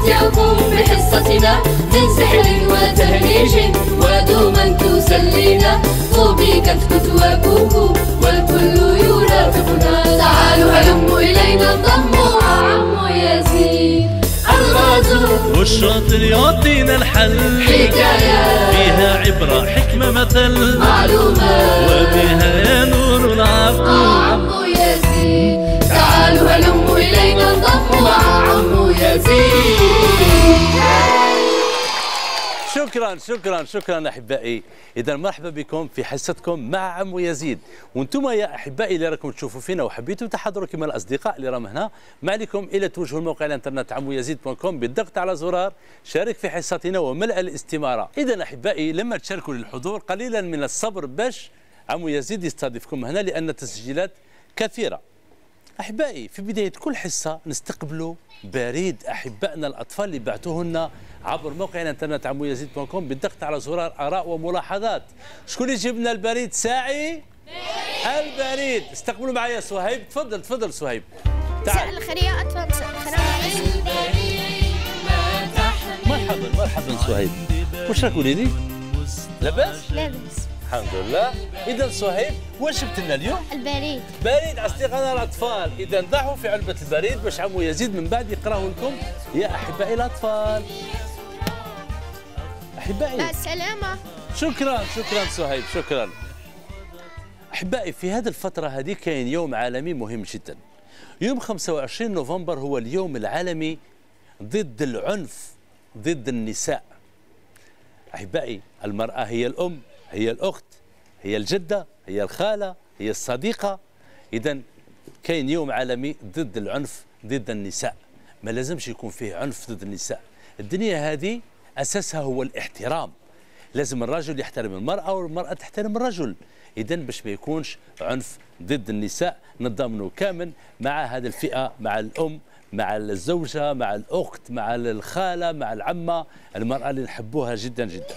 نمتعكم بحصتنا من سحر وتهريج ودوما تسلينا طوبى كتكوت وكوكو والكل يرافقنا. تعالوا هلموا إلينا انضموا مع عمو يزيد الغازو والشاطر يعطينا الحل، حكاية فيها عبرة حكمة مثل معلومات وبها نور العقل. عمو يزيد تعالوا هلموا إلينا انضموا مع عمو يزيد. شكرا احبائي. اذا مرحبا بكم في حصتكم مع عمو يزيد. وانتم يا احبائي اللي راكم تشوفوا فينا وحبيتوا تحضروا كما الاصدقاء اللي راهم هنا، ما عليكم الا توجهوا الموقع الانترنت عمويزيد.com بالضغط على زرار شارك في حصتنا وملء الاستماره. اذا احبائي لما تشاركوا للحضور قليلا من الصبر باش عمو يزيد يستضيفكم هنا لان التسجيلات كثيره. احبائي في بدايه كل حصه نستقبلوا بريد احبائنا الاطفال اللي بعثوه لنا عبر موقع الانترنت عمويزيد.com بالضغط على زرار اراء وملاحظات. شكون اللي يجيب لنا البريد؟ ساعي البريد. استقبلوا معايا صهيب. تفضل صهيب. تعال. مساء الخير يا اطفال. مرحبا صهيب. واش راك وليدي؟ لاباس؟ لاباس الحمد لله. اذا صهيب واش جبت لنا اليوم؟ البريد. بريد اصدقائنا الاطفال. اذا ضعوا في علبه البريد باش عمو يزيد من بعد يقراه لكم يا احبائي الاطفال. احبائي مع السلامة. شكرا صهيب. شكرا احبائي. في هذه الفتره هذه كاين يوم عالمي مهم جدا. يوم 25 نوفمبر هو اليوم العالمي ضد العنف ضد النساء. احبائي المراه هي الام، هي الاخت، هي الجده، هي الخاله، هي الصديقه. اذا كاين يوم عالمي ضد العنف ضد النساء. ما لازمش يكون فيه عنف ضد النساء. الدنيا هذه اساسها هو الاحترام. لازم الرجل يحترم المراه والمراه تحترم الرجل. اذا باش ما يكونش عنف ضد النساء نتضامنوا كامل مع هذه الفئه، مع الام، مع الزوجه، مع الاخت، مع الخاله، مع العمه، المراه اللي نحبوها جدا جدا.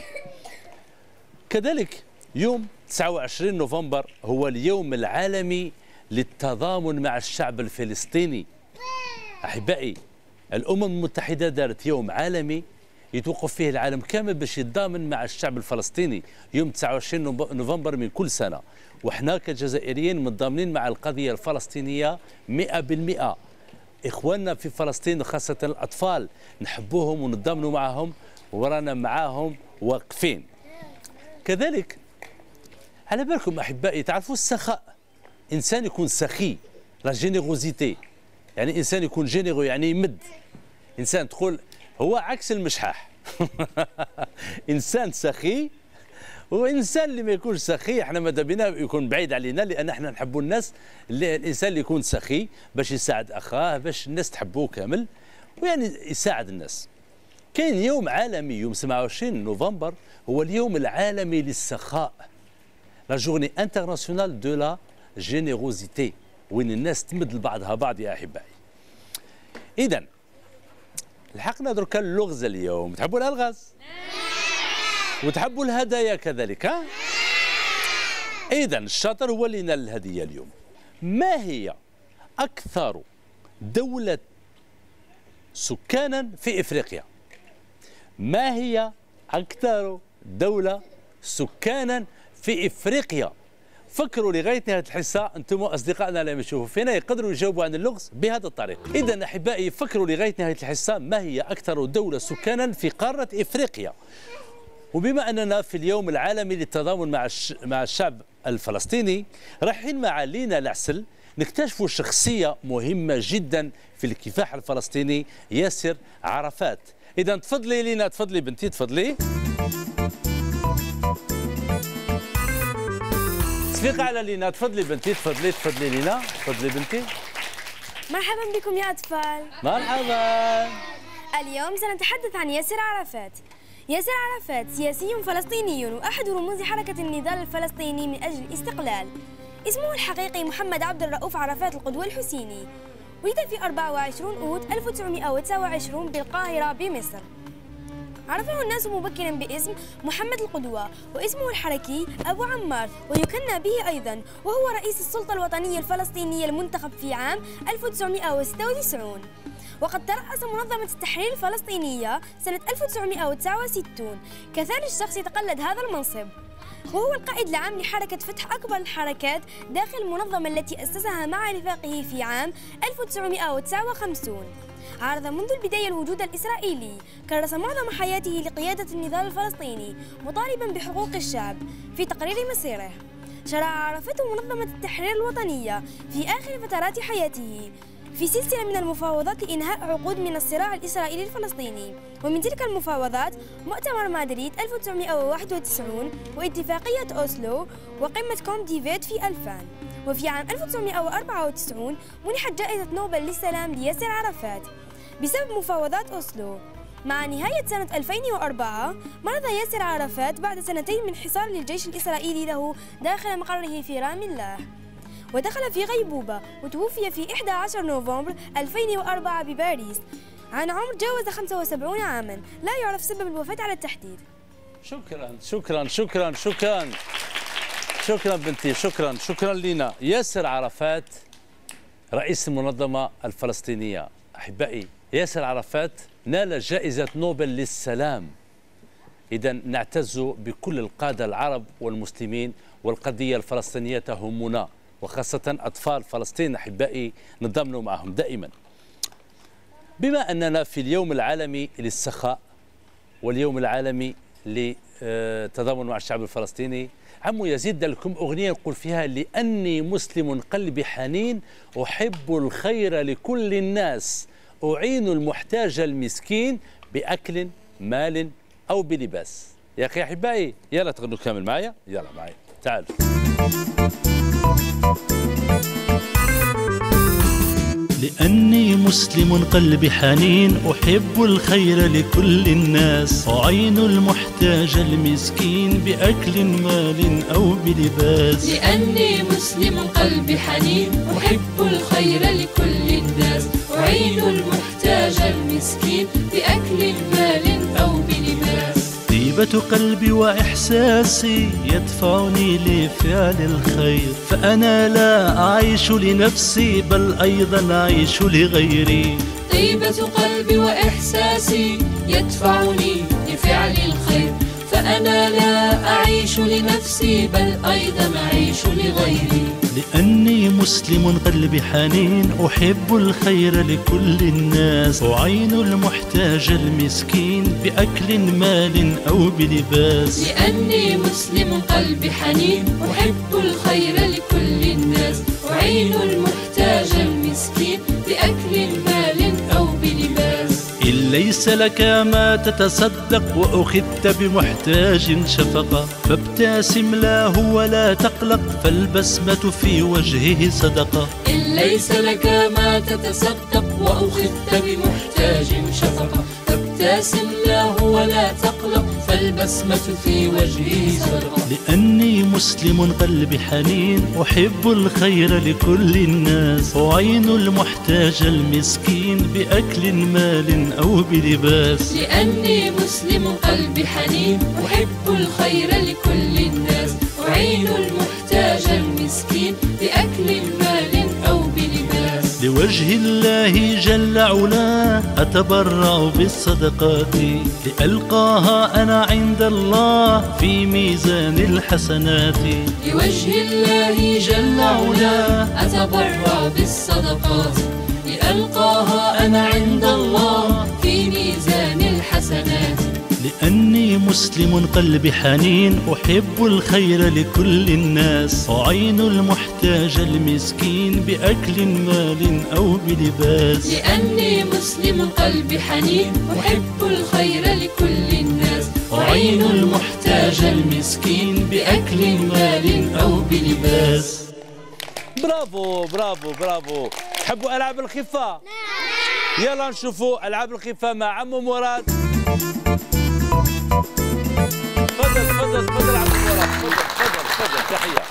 كذلك يوم 29 نوفمبر هو اليوم العالمي للتضامن مع الشعب الفلسطيني. احبائي الامم المتحده دارت يوم عالمي يتوقف فيه العالم كامل باش يتضامن مع الشعب الفلسطيني يوم 29 نوفمبر من كل سنه. وحنا كجزائريين متضامنين مع القضيه الفلسطينيه 100%. اخواننا في فلسطين خاصه الاطفال نحبوهم ونتضامنوا معهم ورانا معاهم واقفين. كذلك على بالكم احبائي تعرفوا السخاء، انسان يكون سخي، لا جينيروزيتي، يعني انسان يكون جينيرو يعني يمد. انسان تقول هو عكس المشحاح انسان سخي. وانسان اللي ما يكونش سخي احنا ماذا بينا يكون بعيد علينا، لان احنا نحبوا الناس اللي الانسان اللي يكون سخي باش يساعد اخاه، باش الناس تحبوه كامل ويعني يساعد الناس. كاين يوم عالمي يوم 27 نوفمبر هو اليوم العالمي للسخاء، لا جورني انترناسيونال دو لا جينيروزيتي، وين الناس تمد لبعضها بعض يا احبائي. اذا لحقنا دركا اللغز اليوم. تحبوا الالغاز؟ وتحبوا الهدايا كذلك ها؟ اذا الشاطر هو اللي نال الهديه اليوم. ما هي اكثر دوله سكانا في افريقيا؟ ما هي أكثر دولة سكانا في إفريقيا؟ فكروا لغاية نهاية الحصة. أنتم أصدقائنا اللي يشوفوا فينا يقدروا يجاوبوا عن اللغز بهذا الطريق. إذا أحبائي فكروا لغاية نهاية الحصة ما هي أكثر دولة سكانا في قارة إفريقيا. وبما أننا في اليوم العالمي للتضامن مع الشعب الفلسطيني رايحين مع لينا العسل نكتشفوا شخصية مهمة جدا في الكفاح الفلسطيني، ياسر عرفات. إذا تفضلي لينا، تفضلي بنتي، تفضلي. تصفيقة على لينا، تفضلي بنتي، تفضلي لينا، تفضلي بنتي. مرحبا بكم يا أطفال. مرحبا. اليوم سنتحدث عن ياسر عرفات. ياسر عرفات سياسي فلسطيني وأحد رموز حركة النضال الفلسطيني من أجل الاستقلال. اسمه الحقيقي محمد عبد الرؤوف عرفات القدوة الحسيني. ولد في 24 أوت 1929 بالقاهرة بمصر. عرفه الناس مبكرا باسم محمد القدوة، واسمه الحركي أبو عمار، ويكنى به أيضا، وهو رئيس السلطة الوطنية الفلسطينية المنتخب في عام 1996. وقد ترأس منظمة التحرير الفلسطينية سنة 1969. كثاني الشخص يتقلد هذا المنصب، وهو القائد العام لحركة فتح أكبر الحركات داخل المنظمة التي أسسها مع رفاقه في عام 1959. عارض منذ البداية الوجود الإسرائيلي، كرس معظم حياته لقيادة النضال الفلسطيني مطالبا بحقوق الشعب في تقرير مصيره. شرع عرفات منظمة التحرير الوطنية في آخر فترات حياته في سلسلة من المفاوضات لإنهاء عقود من الصراع الإسرائيلي الفلسطيني، ومن تلك المفاوضات مؤتمر مدريد 1991 واتفاقية أوسلو وقمة كومب ديفيد في 2000. وفي عام 1994 منحت جائزة نوبل للسلام لياسر عرفات بسبب مفاوضات أوسلو. مع نهاية سنة 2004 مرض ياسر عرفات بعد سنتين من حصار للجيش الإسرائيلي له داخل مقره في رام الله، ودخل في غيبوبة، وتوفي في 11 نوفمبر 2004 بباريس عن عمر جاوز 75 عاما، لا يعرف سبب الوفاة على التحديد. شكرا بنتي، شكرا لنا. ياسر عرفات رئيس المنظمة الفلسطينية. أحبائي، ياسر عرفات نال جائزة نوبل للسلام. إذا نعتز بكل القادة العرب والمسلمين، والقضية الفلسطينية تهمنا، وخاصة أطفال فلسطين. أحبائي، نضامن معهم دائما. بما أننا في اليوم العالمي للسخاء واليوم العالمي للتضامن مع الشعب الفلسطيني، عمو يزيد دار لكم أغنية نقول فيها: لأني مسلم قلبي حنين أحب الخير لكل الناس أعين المحتاج المسكين بأكل مال أو بلباس. يا أخي أحبائي، يلا تغنوا كامل معايا، يلا معايا تعالوا. لأني مسلم قلبي حنين أحب الخير لكل الناس أعين المحتاج المسكين بأكل مال أو بلباس. لأني مسلم قلبي حنين أحب الخير لكل الناس أعين المحتاج المسكين بأكل مال أو بلباس. طيبة قلبي وإحساسي يدفعني لفعل الخير، فأنا لا أعيش لنفسي بل أيضا أعيش لغيري. طيبة قلبي وإحساسي يدفعني لفعل الخير، فأنا لا أعيش لنفسي بل أيضا أعيش لغيري. لأني مسلم قلبي حنين أحب الخير لكل الناس أعين المحتاج المسكين بأكل مال أو بلباس. لأني مسلم قلبي حنين أحب الخير لكل الناس أعين المحتاج المسكين بأكل مال أو بلباس. إن ليس لك ما تتصدق وأخذت بمحتاج شفقة فابتسم له ولا تقلق فالبسمة في وجهه صدقة. إن ليس لك ما تتصدق وأخذت بمحتاج شفقة فابتسم له ولا تقلق فالبسمة في وجهه صدقة. لأني مسلم قلبي حنين أحب الخير لكل الناس أعين المحتاج المسكين بأكل مال أو بلباس. لأني مسلم قلبي حنين أحب الخير لكل الناس أعين المحتاج المسكين بأكل مال أو بلباس. لوجه الله جل علاه أتبرع بالصدقات لألقاها أنا عند الله في ميزان الحسنات. لوجه الله جل علاه أتبرع بالصدقات لألقاها أنا عند الله في ميزان الحسنات. لأني مسلم قلبي حنين أحب الخير لكل الناس أعين المحتاج المسكين بأكل مال أو بلباس. لأني مسلم قلبي حنين أحب الخير لكل الناس أعين المحتاج المسكين بأكل مال أو بلباس. برافو برافو برافو. تحبوا ألعاب الخفة؟ نعم. يلا نشوفوا ألعاب الخفة مع عمو مراد. تفضل عبد الورق، تفضل تحية.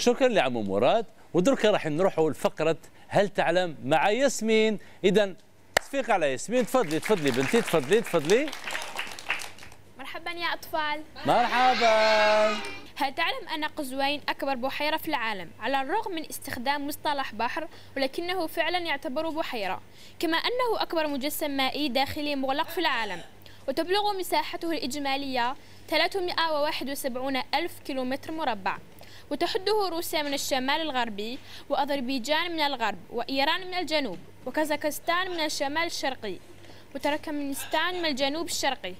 شكرا لعمو مراد. ودركا راح نروحوا لفقره هل تعلم مع ياسمين. اذا تصفيق على ياسمين. تفضلي بنتي، تفضلي. مرحبا يا أطفال. مرحبا. هل تعلم أن قزوين أكبر بحيرة في العالم على الرغم من استخدام مصطلح بحر، ولكنه فعلا يعتبر بحيرة، كما أنه أكبر مجسم مائي داخلي مغلق في العالم، وتبلغ مساحته الإجمالية 371 ألف كيلومتر مربع، وتحده روسيا من الشمال الغربي، وأذربيجان من الغرب، وإيران من الجنوب، وكازاخستان من الشمال الشرقي، وتركمانستان من الجنوب الشرقي.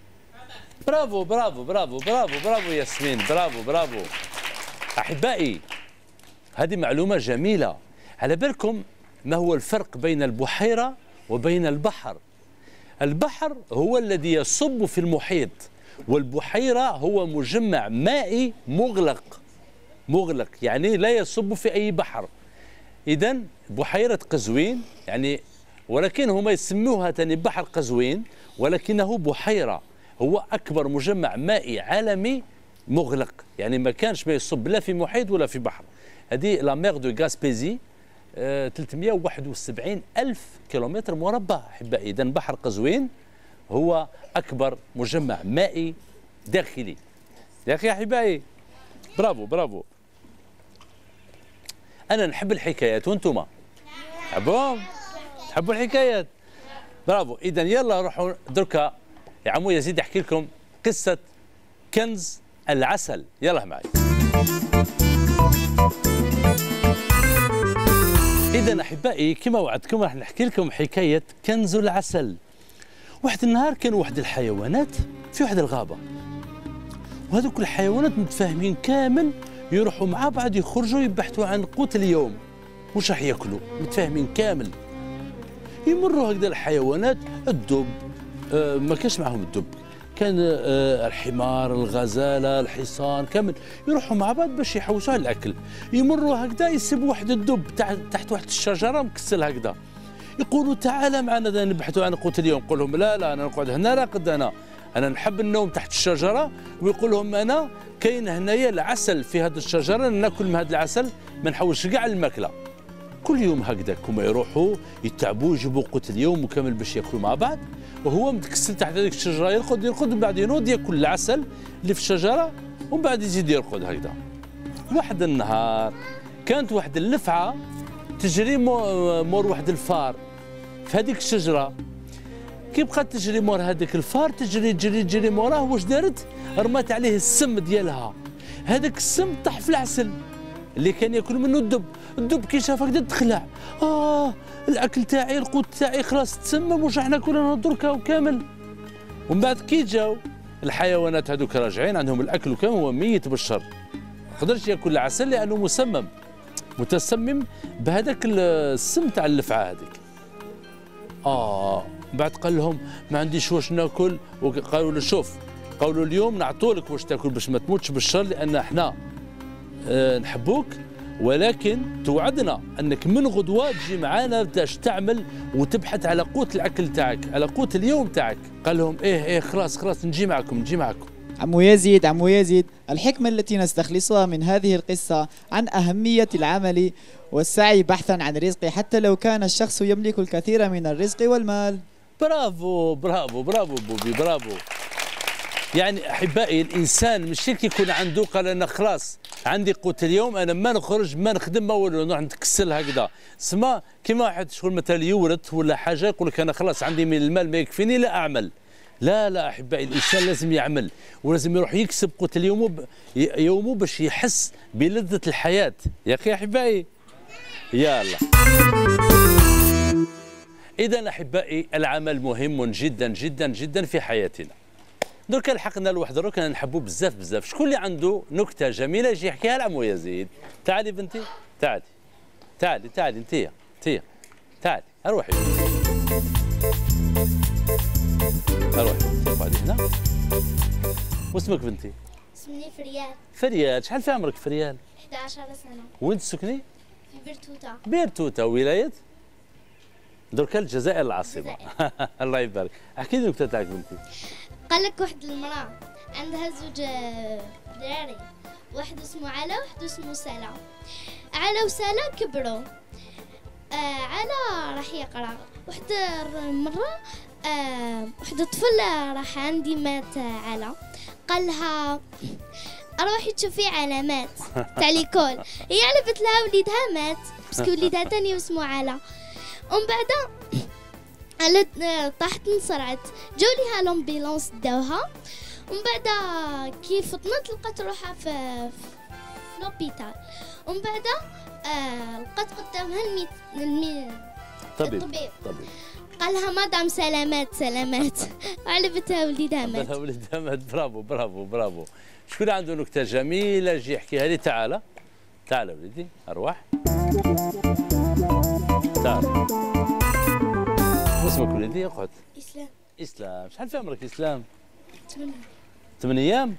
برافو ياسمين، برافو. أحبائي، هذه معلومة جميلة. على بالكم ما هو الفرق بين البحيرة وبين البحر؟ البحر هو الذي يصب في المحيط، والبحيرة هو مجمع مائي مغلق، يعني لا يصب في أي بحر. إذا بحيرة قزوين يعني، ولكن هما يسموها ثاني بحر قزوين، ولكنه بحيرة. هو أكبر مجمع مائي عالمي مغلق، يعني ما كانش ما يصب لا في محيط ولا في بحر. هذه لا مير دو غاسبيزي 371 ألف كيلومتر مربع أحبائي. إذا بحر قزوين هو أكبر مجمع مائي داخلي. يا أخي أحبائي، برافو. أنا نحب الحكايات، وأنتم تحبوا الحكايات؟ برافو. إذا يلا روحوا دركا يا عمو يزيد يحكي لكم قصة كنز العسل. يلا معي. إذا أحبائي كما وعدتكم راح نحكي لكم حكاية كنز العسل. واحد النهار كانوا واحد الحيوانات في واحد الغابة، وهذوك الحيوانات متفاهمين كامل، يروحوا مع بعض يخرجوا يبحثوا عن قوت اليوم، واش راح ياكلوا، متفاهمين كامل. يمروا هكذا الحيوانات، الدب ما كانش معهم الدب، كان الحمار، الغزاله، الحصان، كامل يروحوا مع بعض باش يحوسوا على الاكل. يمروا هكذا يسيبوا واحد الدب تحت واحد الشجره مكسل هكذا، يقولوا تعال معنا نبحثوا عن قوت اليوم. يقول لهم لا انا نقعد هنا راقد، انا نحب النوم تحت الشجره. ويقول لهم انا كاين هنايا العسل في هذه الشجره، ناكل من هذا العسل، ما نحوسش كاع الماكله. كل يوم هكذاك هما يروحوا يتعبوا يجيبوا قوت اليوم وكامل باش ياكلوا مع بعض، وهو متكسل تحت هذيك الشجره يرقد ومن بعد ينوض ياكل العسل اللي في الشجره ومن بعد يزيد يرقد هكذا. واحد النهار كانت واحد اللفعه تجري مور واحد الفار في هذيك الشجره. كي بقات تجري مور هذاك الفار، تجري موراه، واش دارت؟ رمات عليه السم ديالها. هذاك السم طاح في العسل اللي كان ياكل منه الدب. الدب كي شاف هكذا تخلع، الاكل تاعي، القوت تاعي خلاص تسمم، واش راح ناكل انا دركا وكامل. ومن بعد كي جاو الحيوانات هذوك راجعين عندهم الاكل وكامل، هو ميت بالشر، ما قدرش ياكل العسل لانه متسمم بهذاك السم تاع اللفعه هذيك. بعد قال لهم ما عنديش واش ناكل. وقالوا له شوف، قالوا اليوم نعطولك واش تاكل باش ما تموتش بالشر، لان احنا نحبوك، ولكن توعدنا انك من غدوه تجي معانا باش تعمل وتبحث على قوت الاكل تاعك، على قوت اليوم تاعك. قال لهم ايه خلاص نجي معكم. عمو يزيد، الحكمة التي نستخلصها من هذه القصة عن أهمية العمل والسعي بحثا عن رزق، حتى لو كان الشخص يملك الكثير من الرزق والمال. برافو بوبي، برافو. يعني احبائي الانسان مش هيك يكون عنده قال انا خلاص عندي قوت اليوم، انا ما نخرج ما نخدم ما والو، نروح نتكسل هكذا. سما كيما واحد شغل مثلا يورث ولا حاجه يقول لك انا خلاص عندي من المال ما يكفيني لا اعمل. لا احبائي، الانسان لازم يعمل ولازم يروح يكسب قوت يومه باش يحس بلذة الحياة. يا اخي احبائي يلا. اذا احبائي العمل مهم جدا في حياتنا. دركا لحقنا لواحد الركن نحبوه بزاف. شكون اللي عنده نكته جميله يجي يحكيها لعمو يزيد؟ تعالي بنتي، تعالي انتيا تعالي، اروحي اقعدي هنا. واسمك بنتي؟ اسمي فريال. شحال في عمرك فريال؟ 11 سنه. وين تسكني؟ في بيرتوتا. ولايه؟ دركا الجزائر العاصمه. الله يبارك. احكي لي النكته تاعك بنتي. قال لك واحد المراه عندها زوج دراري، واحد اسمه علا وواحد اسمه سلا. على وسالة كبروا. على راح يقرأ واحد مرة. واحد طفل راح عندي مات على، قال لها روحي تشوفي علامات تاع ليكول. هي علبت لها وليدها مات باسكو وليدها تاني اسمه على. ومن بعد طاحت انصرعت، جاو ليها لومبيلونس داوها. ومن بعد كي فطنت لقات روحها في لوبيتال. ومن بعد لقات قدامها طبيب. قال لها مدام سلامات سلامات. علبتها وليدها مات. وليدها مات. برافو برافو برافو. شكون عنده نكته جميله يجي يحكيها لي؟ تعال تعال وليدي، ارواح تعال. واسمك وليدي؟ اقعد. اسلام. شحال في عمرك اسلام؟ 8 ايام.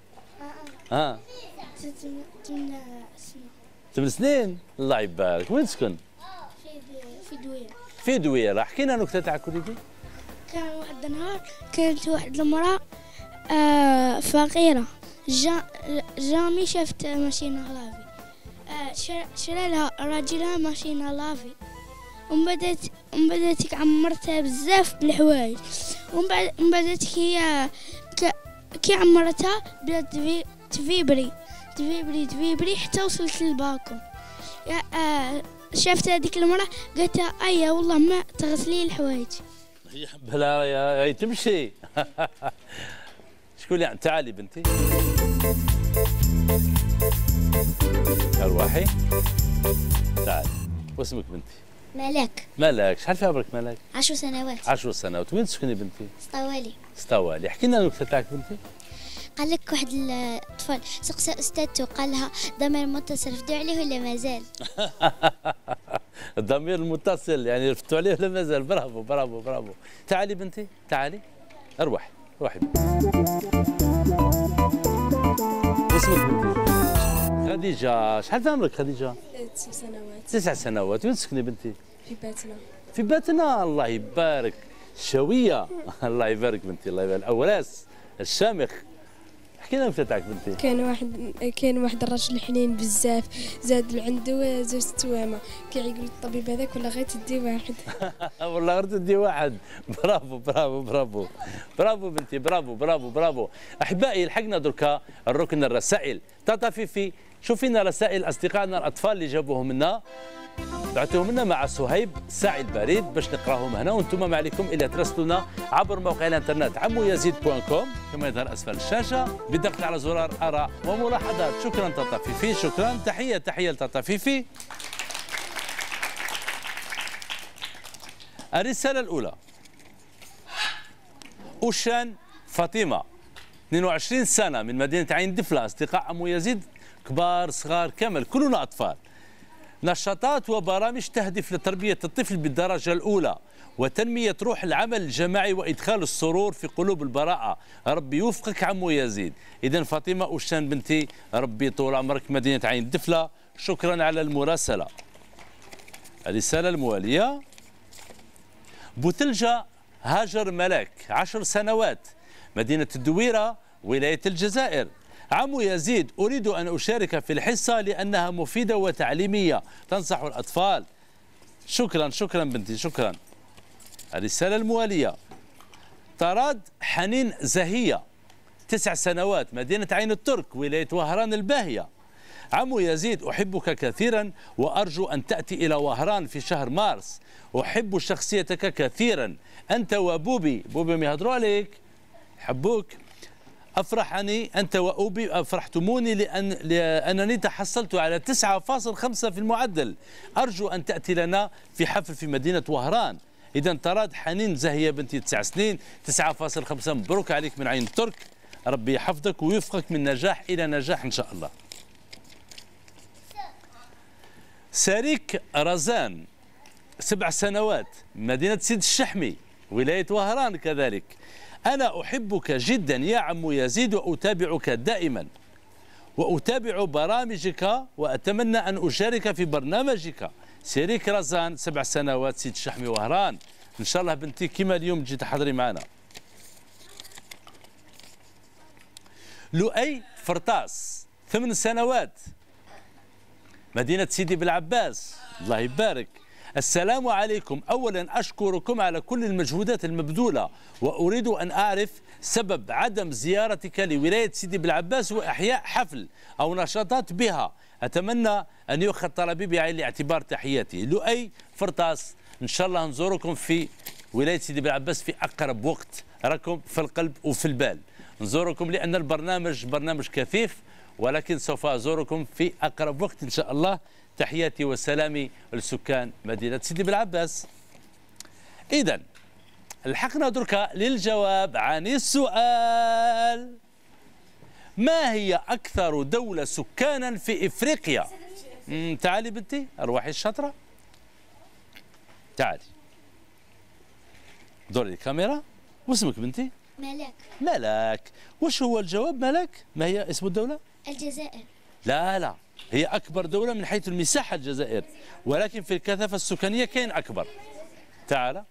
8 سنين. الله يبارك. وين تسكن؟ في دويرة. في دويرة. احكي لنا نكته تاعك وليدي. كان واحد النهار كانت واحد المرأة فقيرة، جامي شافت ماشينة لافي. شرى لها راجلها ماشينة لافي. ومن بعد عمرتها بزاف بالحوايج. ومن بعد كي عمرتها بدات تفيبري حتى وصلت للباكو. شافت هذيك المرأة قالت ايا والله ما تغسلي الحوايج. بلا هي تمشي. شكون اللي تعالي بنتي. ارواحي تعالي. واسمك بنتي؟ ملاك. شحال في عمرك ملاك؟ 10 سنوات. 10 سنوات. وين تسكني بنتي؟ سطوالي. احكي لنا النكته تاعك بنتي. قال لك واحد الطفل سقسى استاذته قال لها ضمير متصل رفدوا عليه ولا مازال؟ الضمير المتصل يعني رفدوا عليه ولا مازال؟ برافو برافو برافو. تعالي بنتي تعالي. روحي بنتي. واسمك بنتي؟ خديجة. شحال في عمرك خديجة؟ 9 سنوات. 9 سنوات. وين تسكني بنتي؟ في باتنا. الله يبارك. شوية. الله يبارك بنتي. الله يبارك. أوراس الشامخ. احكي لنا النكته تاعك بنتي. كان واحد الراجل حنين بزاف، زاد عنده 2 توامه. كيعيقول الطبيب هذاك ولا غير تدي واحد. والله غير تدي واحد. برافو برافو برافو برافو بنتي. برافو برافو برافو. احبائي لحقنا دركا الركن الرسائل. تاتا فيفي شوفي لنا رسائل اصدقائنا الاطفال اللي جابوهم لنا، بعثوهم لنا مع صهيب ساعي البريد باش نقراهم هنا، وانتم ما عليكم الا تراسلونا عبر موقع الانترنت عمويزيد.com كما يظهر اسفل الشاشه بالضغط على زرار اراء وملاحظات. شكرا تاتا فيفي. شكرا. تحيه لتاتا فيفي. الرساله الاولى أوشان فاطمه 22 سنه من مدينه عين دفله، اصدقاء عمو يزيد كبار صغار كامل كلنا اطفال. نشاطات وبرامج تهدف لتربية الطفل بالدرجة الأولى وتنمية روح العمل الجماعي وإدخال السرور في قلوب البراءة. ربي يوفقك عمو يزيد. إذا فاطمة أوشان بنتي ربي طول عمرك مدينة عين الدفلة. شكرا على المراسلة. الرسالة الموالية بوتلجة هاجر ملاك 10 سنوات مدينة الدويرة ولاية الجزائر. عمو يزيد أريد أن أشارك في الحصة لأنها مفيدة وتعليمية تنصح الأطفال. شكرا بنتي. شكرا. الرسالة الموالية طراد حنين زهية 9 سنوات مدينة عين الترك ولاية وهران الباهية. عمو يزيد أحبك كثيرا وأرجو أن تأتي إلى وهران في شهر مارس. أحب شخصيتك كثيرا أنت وبوبي. بوبي ما يهضروا عليك حبوك. أفرحني أنت وأوبي أفرحتموني لأنني تحصلت على 9.5 في المعدل. أرجو أن تأتي لنا في حفل في مدينة وهران. إذا طراد حنين زهية بنتي 9 سنين 9.5. مبروك عليك من عين الترك. ربي يحفظك ويوفقك من نجاح إلى نجاح إن شاء الله. ساريك رزان 7 سنوات مدينة سيد الشحمي ولاية وهران كذلك. أنا أحبك جدا يا عمو يزيد وأتابعك دائما وأتابع برامجك وأتمنى أن أشارك في برنامجك. سيريك رزان 7 سنوات سيد الشحمي وهران. إن شاء الله بنتي كما اليوم تجي تحضري معنا. لؤي فرطاس 8 سنوات مدينة سيدي بالعباس. الله يبارك. السلام عليكم. أولا أشكركم على كل المجهودات المبذولة، وأريد أن أعرف سبب عدم زيارتك لولاية سيدي بالعباس وإحياء حفل أو نشاطات بها. أتمنى أن يؤخذ طلبي بعين الاعتبار. تحياتي. لؤي فرطاس. إن شاء الله نزوركم في ولاية سيدي بالعباس في أقرب وقت، راكم في القلب وفي البال. نزوركم لأن البرنامج برنامج كثيف، ولكن سوف أزوركم في أقرب وقت إن شاء الله. تحياتي وسلامي لسكان مدينة سيدي بالعباس. إذن لحقنا دركا للجواب عن السؤال: ما هي أكثر دولة سكانا في إفريقيا؟ تعالي بنتي، أرواحي الشاطرة، تعالي دوري الكاميرا. واسمك بنتي؟ ملاك. ملاك. وش هو الجواب ملاك؟ ما هي اسم الدولة؟ الجزائر. لا، هي أكبر دولة من حيث المساحة الجزائر، ولكن في الكثافة السكانية كاين أكبر. تعال.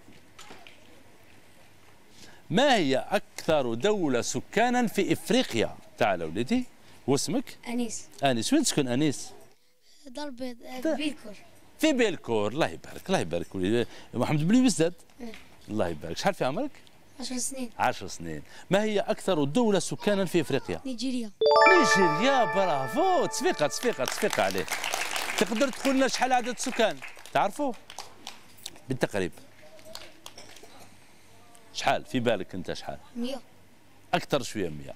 ما هي أكثر دولة سكانا في إفريقيا؟ تعال وليدي. واسمك؟ أنيس. أنيس. وين تسكن أنيس؟ دار بيلكور. في بيلكور. الله يبارك، الله يبارك وليدي. محمد بن يوسداد. الله يبارك. شحال في عمرك؟ 10 سنين. 10 سنين. ما هي أكثر دولة سكانا في إفريقيا؟ نيجيريا. نيجيريا. برافو. تصفيقة عليه. تقدر تقول لنا شحال عدد السكان؟ تعرفوا؟ بالتقريب. شحال في بالك أنت؟ شحال؟ 100. أكثر شوية. 100.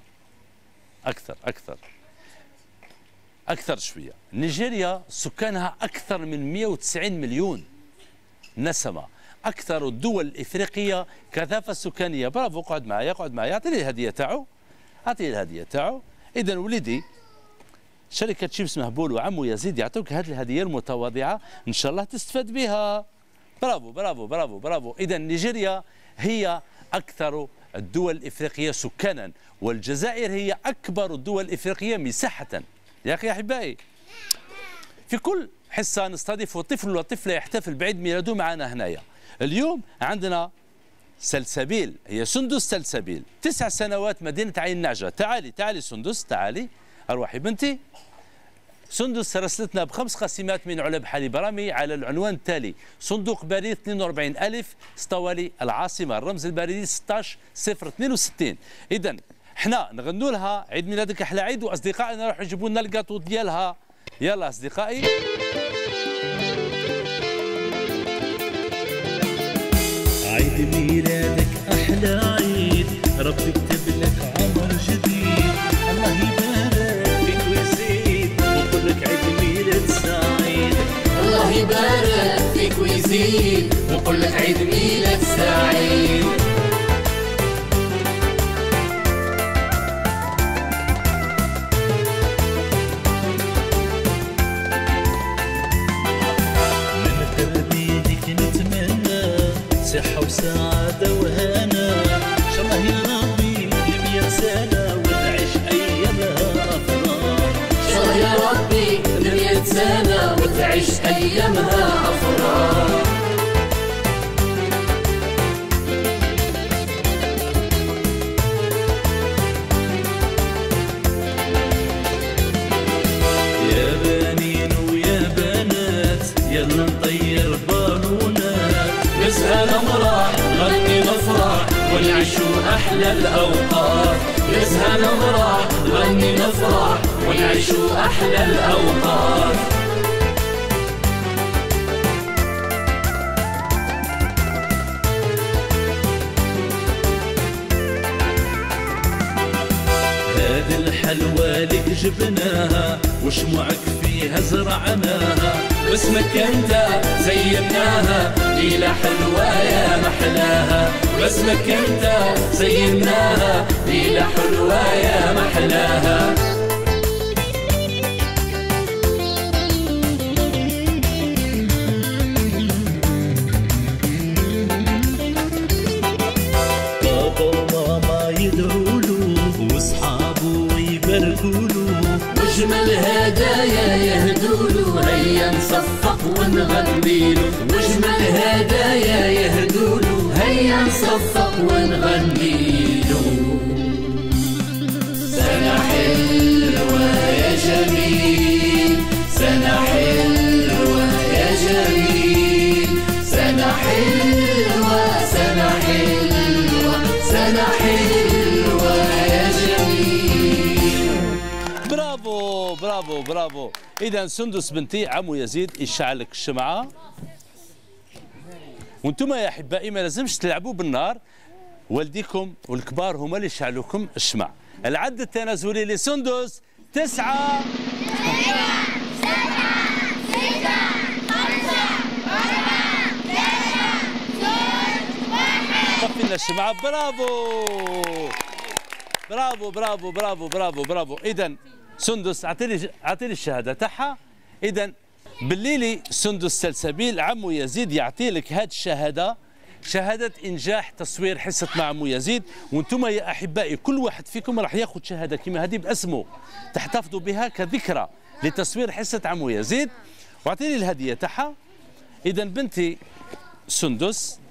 أكثر شوية. نيجيريا سكانها أكثر من 190 مليون نسمة. أكثر الدول الإفريقية كثافة سكانية. برافو. اقعد معايا. أعطيني الهدية تاعو. إذا وليدي، شركة شيبس مهبول وعمو يزيد يعطوك هذه الهدية المتواضعة، إن شاء الله تستفاد بها. برافو. إذا نيجيريا هي أكثر الدول الإفريقية سكانا، والجزائر هي أكبر الدول الإفريقية مساحة. يا أخي أحبائي، في كل حصة نستضيف طفل وطفلة يحتفل بعيد ميلاده معنا هنايا. اليوم عندنا سلسبيل، هي سندس سلسبيل، 9 سنوات، مدينة عين نعجة. تعالي سندس، تعالي أروحي بنتي. سندس رسلتنا ب5 قسيمات من علب حليب رامي على العنوان التالي: صندوق بريد 42000 اسطوالي العاصمة، الرمز البريدي 16062. إذا احنا نغنوا لها عيد ميلادك أحلى عيد، وأصدقائنا راحوا يجيبوا لنا الكاطو ديالها. يلا أصدقائي. عيد ميلادك أحلى عيد، ربي كتب لك عمر جديد، الله يبارك فيك ويزيد، ونقول لك عيد ميلاد سعيد. الله يبارك فيك ويزيد، ونقول لك عيد ميلاد سعيد. صحة وسعادة وهنا، إن شاء الله يا ربي ل100 سنة وتعيش أيامها أفراح. إن شاء الله يا ربي ل100 سنة وتعيش أيامها أفراح. يا بنين ويا بنات يلا نطير بالونات، نسهى نمرح غني نفرح ونعيشوا أحلى الأوقات. نسهى نمرح غني نفرح ونعيشوا أحلى الأوقات. هذه الحلوى لك جبناها وشموعك فيها زرعناها، باسمك انت زيناها ليلة حلوة يا محلاها. باسمك انت زيناها ليلة حلوة يا محلاها. بابا وماما يدعوله واصحابه يباركوله، واجمل هدايا يهدوله، هيا نصفق ونغنيله. واجمل هدايا يهدوله، هيا نصفق ونغنيله. سنة حلوة يا جميل، سنة برافو برافو. إذا سندس بنتي عمو يزيد يشعل لك الشمعة، وانتم يا أحبائي ما لازمش تلعبوا بالنار، والديكم والكبار هما اللي يشعلوا لكم الشمع. العد التنازلي لسندس 9 طفي لنا الشمعة. برافو برافو برافو برافو برافو برافو. إذا سندس اعطيني الشهادة تاعها. إذا بالليلي سندس سلسبيل عمو يزيد يعطي لك هذه الشهادة، شهادة إنجاح تصوير حصة مع عمو يزيد. وانتم يا أحبائي كل واحد فيكم راح ياخذ شهادة كما هذه باسمه تحتفظوا بها كذكرى لتصوير حصة عمو يزيد. واعطيني الهدية تاعها. إذا بنتي سندس،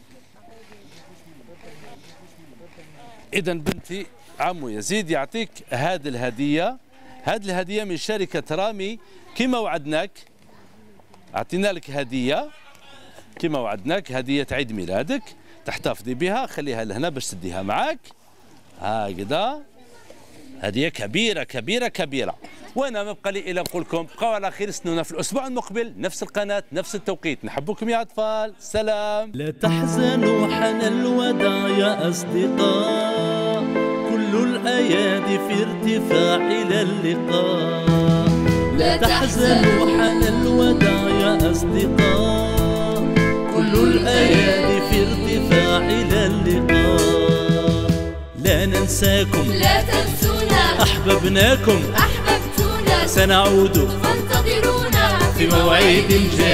إذا بنتي عمو يزيد يعطيك هذه الهدية. هذه الهدية من شركة رامي كما وعدناك، أعطينا لك هدية كما وعدناك، هدية عيد ميلادك تحتفظي بها، خليها لهنا باش تديها معك هكذا. هدية كبيرة كبيرة كبيرة. وانا ما بقى لي الا نقول لكم بقاو على خير، استنونا في الاسبوع المقبل نفس القناة نفس التوقيت. نحبكم يا اطفال، سلام. لا تحزنوا حان الوداع يا اصدقاء، كل الايادي في ارتفاع الى اللقاء. لا تحزنوا حان الوداع يا اصدقاء، كل الايادي في ارتفاع الى اللقاء. لا ننساكم لا تنسونا، احببناكم أحببتونا، سنعود فانتظرونا في موعد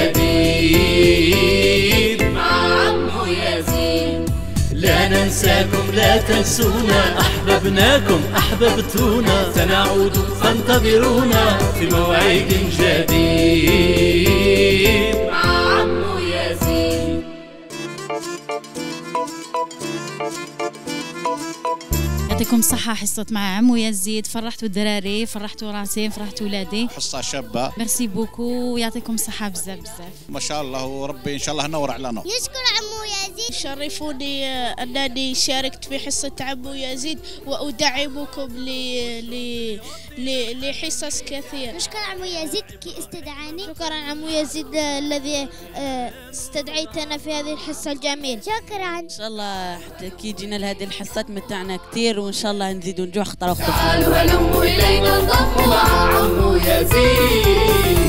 جديد مع عمو يزيد. لا ننساكم لا تنسونا، أحببناكم أحببتونا، سنعود فانتظرونا في موعد جديد مع عمو يزيد. يعطيكم الصحة. حصة مع عمو يزيد، فرحتوا الدراري، فرحتوا راسي، فرحتوا ولادي. حصة شابة، ميرسي بوكو، يعطيكم الصحة بزاف بزاف. ما شاء الله، وربي إن شاء الله نور علينا. نشكر عمو يزيد. شرفوني أنني شاركت في حصة عمو يزيد، وأدعمكم لحصص كثيرة. نشكر عمو يزيد كي استدعاني. شكرا عمو يزيد الذي استدعيتنا في هذه الحصة الجميلة. شكرا. إن شاء الله حتى كي جينا لهذه الحصات متعنا كثير، وإن شاء الله نزيدوا نجوع خطرة. تعالوا هلموا إلينا انضموا مع عمو يزيد.